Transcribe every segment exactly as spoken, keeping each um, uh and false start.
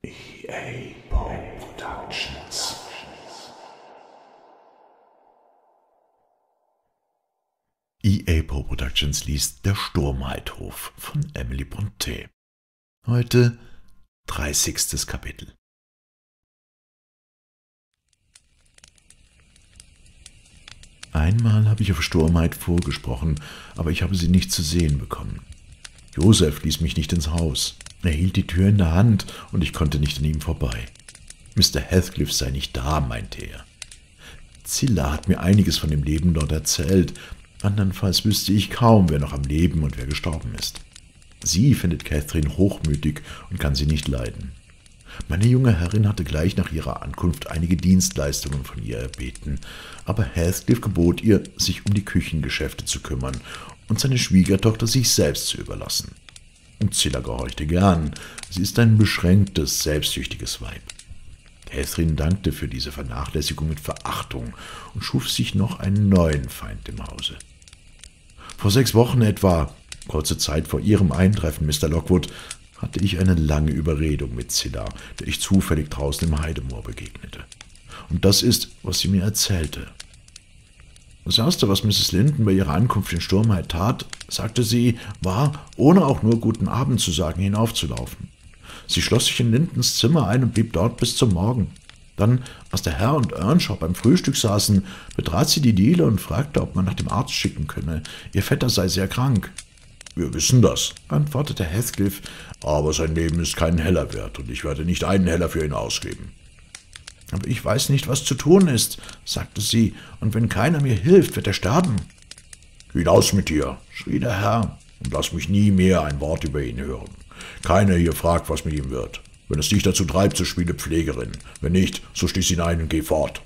E A Poe Productions. E A Poe Productions liest Der Sturmheithof von Emily Brontë. Heute dreißigstes Kapitel. Einmal habe ich auf Sturmheit vorgesprochen, aber ich habe sie nicht zu sehen bekommen. Joseph ließ mich nicht ins Haus. Er hielt die Tür in der Hand und ich konnte nicht an ihm vorbei. Mister Heathcliff sei nicht da, meinte er. Zilla hat mir einiges von dem Leben dort erzählt, andernfalls wüsste ich kaum, wer noch am Leben und wer gestorben ist. Sie findet Catherine hochmütig und kann sie nicht leiden. Meine junge Herrin hatte gleich nach ihrer Ankunft einige Dienstleistungen von ihr erbeten, aber Heathcliff gebot ihr, sich um die Küchengeschäfte zu kümmern und seine Schwiegertochter sich selbst zu überlassen. Und Zilla gehorchte gern. Sie ist ein beschränktes, selbstsüchtiges Weib. Catherine dankte für diese Vernachlässigung mit Verachtung und schuf sich noch einen neuen Feind im Hause. Vor sechs Wochen etwa, kurze Zeit vor ihrem Eintreffen, Mister Lockwood, hatte ich eine lange Überredung mit Zilla, der ich zufällig draußen im Heidemoor begegnete. Und das ist, was sie mir erzählte. Das Erste, was Misses Linton bei ihrer Ankunft in Sturmheit tat, sagte sie, war, ohne auch nur guten Abend zu sagen, hinaufzulaufen. Sie schloss sich in Lintons Zimmer ein und blieb dort bis zum Morgen. Dann, als der Herr und Earnshaw beim Frühstück saßen, betrat sie die Diele und fragte, ob man nach dem Arzt schicken könne. Ihr Vetter sei sehr krank. »Wir wissen das«, antwortete Heathcliff, »aber sein Leben ist keinen Heller wert, und ich werde nicht einen Heller für ihn ausgeben.« »Aber ich weiß nicht, was zu tun ist«, sagte sie, »und wenn keiner mir hilft, wird er sterben.« »Hinaus mit dir«, schrie der Herr, »und lass mich nie mehr ein Wort über ihn hören. Keiner hier fragt, was mit ihm wird. Wenn es dich dazu treibt, so spiele Pflegerin. Wenn nicht, so stieß ihn ein und geh fort.«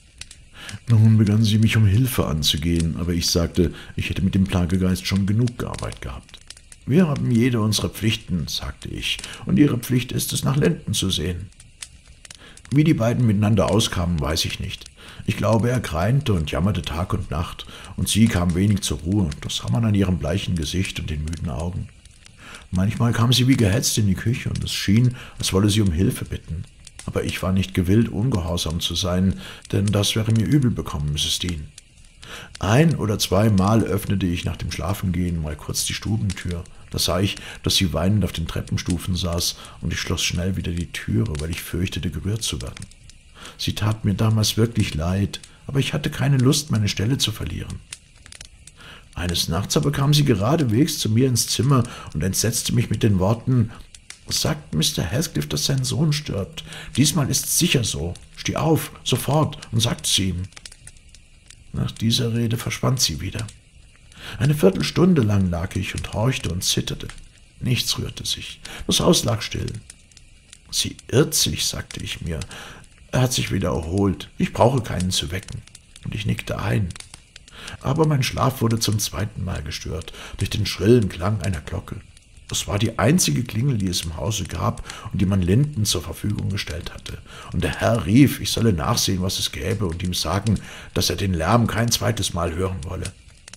Nun begann sie mich um Hilfe anzugehen, aber ich sagte, ich hätte mit dem Plagegeist schon genug Arbeit gehabt. »Wir haben jede unsere Pflichten«, sagte ich, »und ihre Pflicht ist es, nach Linton zu sehen.« Wie die beiden miteinander auskamen, weiß ich nicht. Ich glaube, er greinte und jammerte Tag und Nacht, und sie kam wenig zur Ruhe, das sah man an ihrem bleichen Gesicht und den müden Augen. Manchmal kam sie wie gehetzt in die Küche, und es schien, als wolle sie um Hilfe bitten. Aber ich war nicht gewillt, ungehorsam zu sein, denn das wäre mir übel bekommen, Misses Dean. Ein- oder zweimal öffnete ich nach dem Schlafengehen mal kurz die Stubentür. Da sah ich, dass sie weinend auf den Treppenstufen saß, und ich schloss schnell wieder die Türe, weil ich fürchtete, gerührt zu werden. Sie tat mir damals wirklich leid, aber ich hatte keine Lust, meine Stelle zu verlieren. Eines Nachts aber kam sie geradewegs zu mir ins Zimmer und entsetzte mich mit den Worten, »Sagt Mister Heathcliff, dass sein Sohn stirbt. Diesmal ist's sicher so. Steh auf, sofort, und sagt's ihm.« Nach dieser Rede verschwand sie wieder. Eine Viertelstunde lang lag ich und horchte und zitterte. Nichts rührte sich. Das Haus lag still. »Sie irrt sich«, sagte ich mir. »Er hat sich wieder erholt. Ich brauche keinen zu wecken.« Und ich nickte ein. Aber mein Schlaf wurde zum zweiten Mal gestört durch den schrillen Klang einer Glocke. Es war die einzige Klingel, die es im Hause gab und die man Linton zur Verfügung gestellt hatte. Und der Herr rief, ich solle nachsehen, was es gäbe, und ihm sagen, dass er den Lärm kein zweites Mal hören wolle.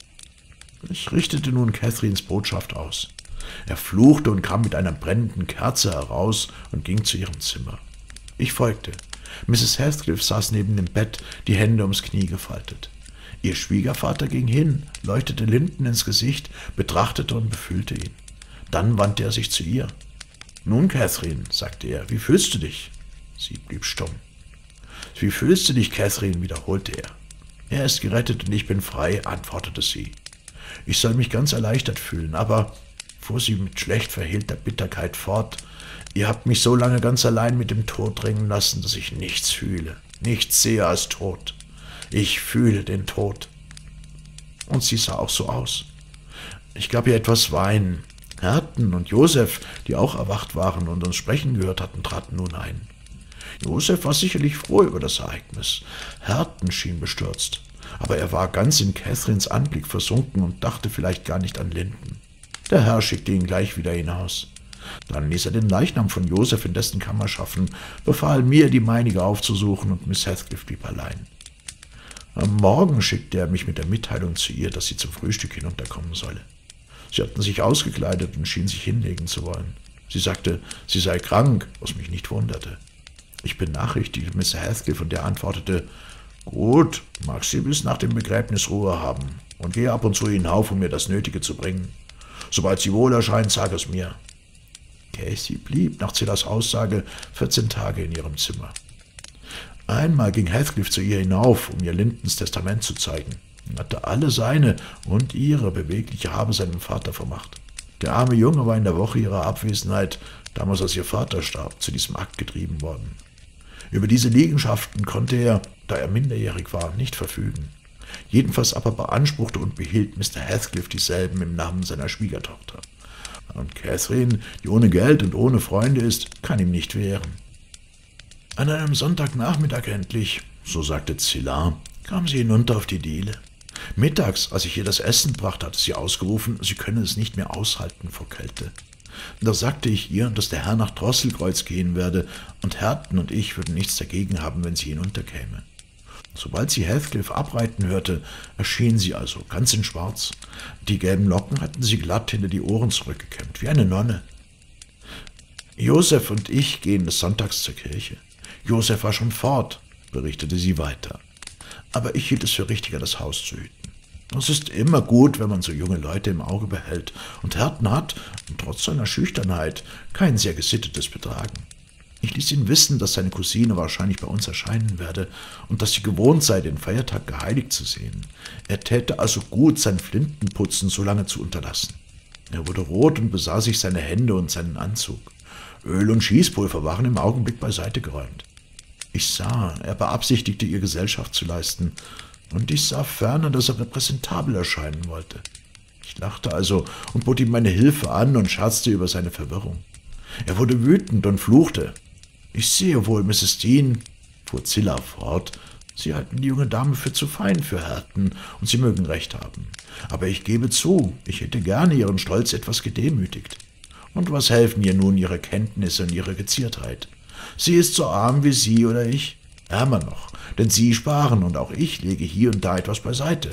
Ich richtete nun Catherines Botschaft aus. Er fluchte und kam mit einer brennenden Kerze heraus und ging zu ihrem Zimmer. Ich folgte. Misses Heathcliff saß neben dem Bett, die Hände ums Knie gefaltet. Ihr Schwiegervater ging hin, leuchtete Linton ins Gesicht, betrachtete und befühlte ihn. Dann wandte er sich zu ihr. »Nun, Catherine«, sagte er, »wie fühlst du dich?« Sie blieb stumm. »Wie fühlst du dich, Catherine?«, wiederholte er. »Er ist gerettet und ich bin frei«, antwortete sie. »Ich soll mich ganz erleichtert fühlen, aber«, fuhr sie mit schlecht verhehlter Bitterkeit fort, »ihr habt mich so lange ganz allein mit dem Tod ringen lassen, dass ich nichts fühle, nichts sehe als Tod. Ich fühle den Tod.« Und sie sah auch so aus. Ich gab ihr etwas Wein. Hareton und Joseph, die auch erwacht waren und uns sprechen gehört hatten, traten nun ein. Joseph war sicherlich froh über das Ereignis. Hareton schien bestürzt, aber er war ganz in Catherines Anblick versunken und dachte vielleicht gar nicht an Linton. Der Herr schickte ihn gleich wieder hinaus. Dann ließ er den Leichnam von Joseph in dessen Kammer schaffen, befahl mir, die meinige aufzusuchen, und Miss Heathcliff blieb allein. Am Morgen schickte er mich mit der Mitteilung zu ihr, dass sie zum Frühstück hinunterkommen solle. Sie hatten sich ausgekleidet und schienen sich hinlegen zu wollen. Sie sagte, sie sei krank, was mich nicht wunderte. Ich benachrichtigte Mister Heathcliff und der antwortete, »Gut, mag sie bis nach dem Begräbnis Ruhe haben und gehe ab und zu hinauf, um mir das Nötige zu bringen. Sobald sie wohl erscheint, sag es mir.« Casey blieb, nach Zillas Aussage, vierzehn Tage in ihrem Zimmer. Einmal ging Heathcliff zu ihr hinauf, um ihr Lintons Testament zu zeigen. Er hatte alle seine und ihre bewegliche Habe seinem Vater vermacht. Der arme Junge war in der Woche ihrer Abwesenheit, damals als ihr Vater starb, zu diesem Akt getrieben worden. Über diese Liegenschaften konnte er, da er minderjährig war, nicht verfügen. Jedenfalls aber beanspruchte und behielt Mister Heathcliff dieselben im Namen seiner Schwiegertochter. Und Catherine, die ohne Geld und ohne Freunde ist, kann ihm nicht wehren. An einem Sonntagnachmittag endlich, so sagte Zilla, kam sie hinunter auf die Diele. Mittags, als ich ihr das Essen brachte, hatte sie ausgerufen, sie könne es nicht mehr aushalten vor Kälte. Da sagte ich ihr, dass der Herr nach Drosselkreuz gehen werde, und Hareton und ich würden nichts dagegen haben, wenn sie hinunterkäme. Sobald sie Heathcliff abreiten hörte, erschien sie also, ganz in Schwarz. Die gelben Locken hatten sie glatt hinter die Ohren zurückgekämmt, wie eine Nonne. »Joseph und ich gehen des Sonntags zur Kirche. Joseph war schon fort«, berichtete sie weiter. »Aber ich hielt es für richtiger, das Haus zu hüten. Es ist immer gut, wenn man so junge Leute im Auge behält, und Hareton hat, trotz seiner Schüchternheit, kein sehr gesittetes Betragen. Ich ließ ihn wissen, dass seine Cousine wahrscheinlich bei uns erscheinen werde und dass sie gewohnt sei, den Feiertag geheiligt zu sehen. Er täte also gut, sein Flintenputzen so lange zu unterlassen. Er wurde rot und besah sich seine Hände und seinen Anzug. Öl und Schießpulver waren im Augenblick beiseite geräumt. Ich sah, er beabsichtigte, ihr Gesellschaft zu leisten, und ich sah ferner, dass er repräsentabel erscheinen wollte. Ich lachte also und bot ihm meine Hilfe an und scherzte über seine Verwirrung. Er wurde wütend und fluchte. »Ich sehe wohl, Misses Dean«, fuhr Zilla fort, »Sie halten die junge Dame für zu fein für Hareton, und Sie mögen recht haben. Aber ich gebe zu, ich hätte gerne Ihren Stolz etwas gedemütigt. Und was helfen ihr nun Ihre Kenntnisse und Ihre Geziertheit? Sie ist so arm wie Sie oder ich, ärmer noch, denn Sie sparen und auch ich lege hier und da etwas beiseite.«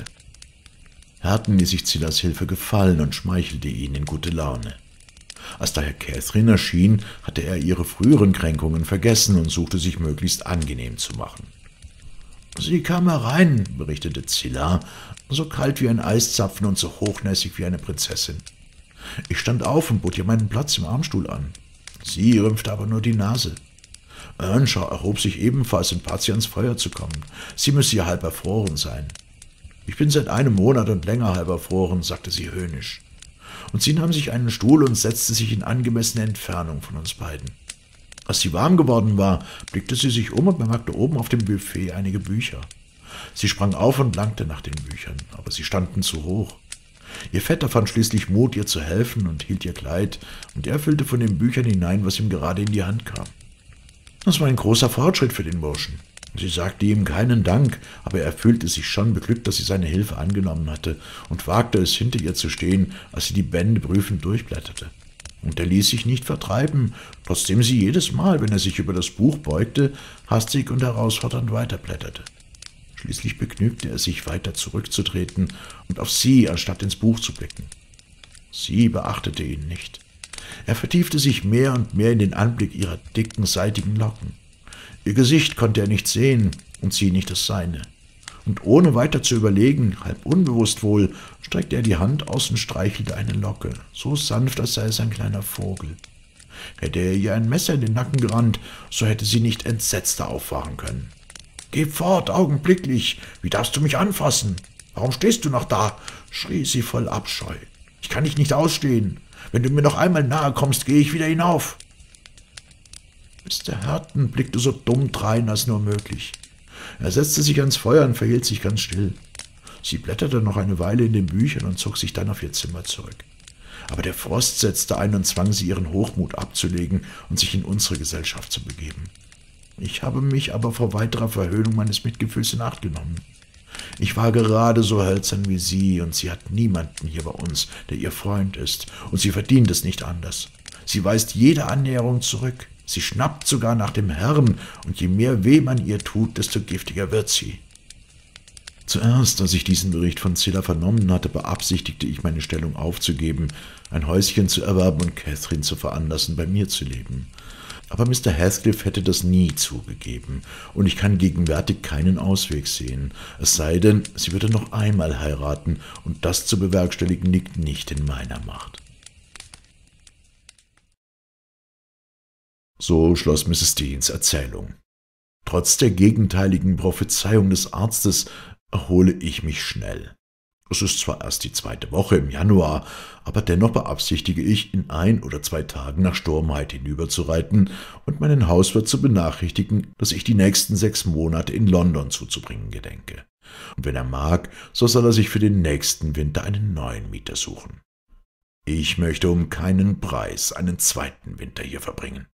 Hareton ließ sich Zillas Hilfe gefallen und schmeichelte ihn in gute Laune. Als daher Catherine erschien, hatte er ihre früheren Kränkungen vergessen und suchte sich möglichst angenehm zu machen. »Sie kam herein«, berichtete Zilla, »so kalt wie ein Eiszapfen und so hochnäsig wie eine Prinzessin. Ich stand auf und bot ihr meinen Platz im Armstuhl an. Sie rümpfte aber nur die Nase. Earnshaw erhob sich ebenfalls und bat sie, ans Feuer zu kommen. Sie müsse ja halb erfroren sein. »Ich bin seit einem Monat und länger halb erfroren«, sagte sie höhnisch. Und sie nahm sich einen Stuhl und setzte sich in angemessener Entfernung von uns beiden. Als sie warm geworden war, blickte sie sich um und bemerkte oben auf dem Buffet einige Bücher. Sie sprang auf und langte nach den Büchern, aber sie standen zu hoch. Ihr Vetter fand schließlich Mut, ihr zu helfen und hielt ihr Kleid, und er füllte von den Büchern hinein, was ihm gerade in die Hand kam. Das war ein großer Fortschritt für den Burschen. Sie sagte ihm keinen Dank, aber er fühlte sich schon beglückt, dass sie seine Hilfe angenommen hatte, und wagte es, hinter ihr zu stehen, als sie die Bände prüfend durchblätterte. Und er ließ sich nicht vertreiben, trotzdem sie jedes Mal, wenn er sich über das Buch beugte, hastig und herausfordernd weiterblätterte. Schließlich begnügte er sich, weiter zurückzutreten und auf sie, anstatt ins Buch zu blicken. Sie beachtete ihn nicht. Er vertiefte sich mehr und mehr in den Anblick ihrer dicken, seidigen Locken. Ihr Gesicht konnte er nicht sehen und sie nicht das seine. Und ohne weiter zu überlegen, halb unbewusst wohl, streckte er die Hand aus und streichelte eine Locke, so sanft, als sei es ein kleiner Vogel. Hätte er ihr ein Messer in den Nacken gerannt, so hätte sie nicht entsetzter auffahren können. »Geh fort, augenblicklich! Wie darfst du mich anfassen? Warum stehst du noch da?« schrie sie voll Abscheu. »Ich kann dich nicht ausstehen. Wenn du mir noch einmal nahe kommst, gehe ich wieder hinauf.« Mister Hareton blickte so dumm drein als nur möglich. Er setzte sich ans Feuer und verhielt sich ganz still. Sie blätterte noch eine Weile in den Büchern und zog sich dann auf ihr Zimmer zurück. Aber der Frost setzte ein und zwang sie, ihren Hochmut abzulegen und sich in unsere Gesellschaft zu begeben. Ich habe mich aber vor weiterer Verhöhnung meines Mitgefühls in Acht genommen. Ich war gerade so hölzern wie sie, und sie hat niemanden hier bei uns, der ihr Freund ist, und sie verdient es nicht anders. Sie weist jede Annäherung zurück. Sie schnappt sogar nach dem Herrn, und je mehr weh man ihr tut, desto giftiger wird sie. Zuerst, als ich diesen Bericht von Zillah vernommen hatte, beabsichtigte ich, meine Stellung aufzugeben, ein Häuschen zu erwerben und Catherine zu veranlassen, bei mir zu leben. Aber Mister Heathcliff hätte das nie zugegeben, und ich kann gegenwärtig keinen Ausweg sehen, es sei denn, sie würde noch einmal heiraten, und das zu bewerkstelligen liegt nicht in meiner Macht. So schloss Misses Deans Erzählung. Trotz der gegenteiligen Prophezeiung des Arztes erhole ich mich schnell. Es ist zwar erst die zweite Woche im Januar, aber dennoch beabsichtige ich, in ein oder zwei Tagen nach Stormhythe hinüberzureiten und meinen Hauswirt zu benachrichtigen, dass ich die nächsten sechs Monate in London zuzubringen gedenke. Und wenn er mag, so soll er sich für den nächsten Winter einen neuen Mieter suchen. Ich möchte um keinen Preis einen zweiten Winter hier verbringen.